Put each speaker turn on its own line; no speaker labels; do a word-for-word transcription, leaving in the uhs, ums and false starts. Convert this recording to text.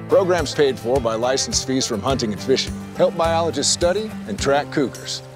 Program's paid for by license fees from hunting and fishing. Help biologists study and track cougars.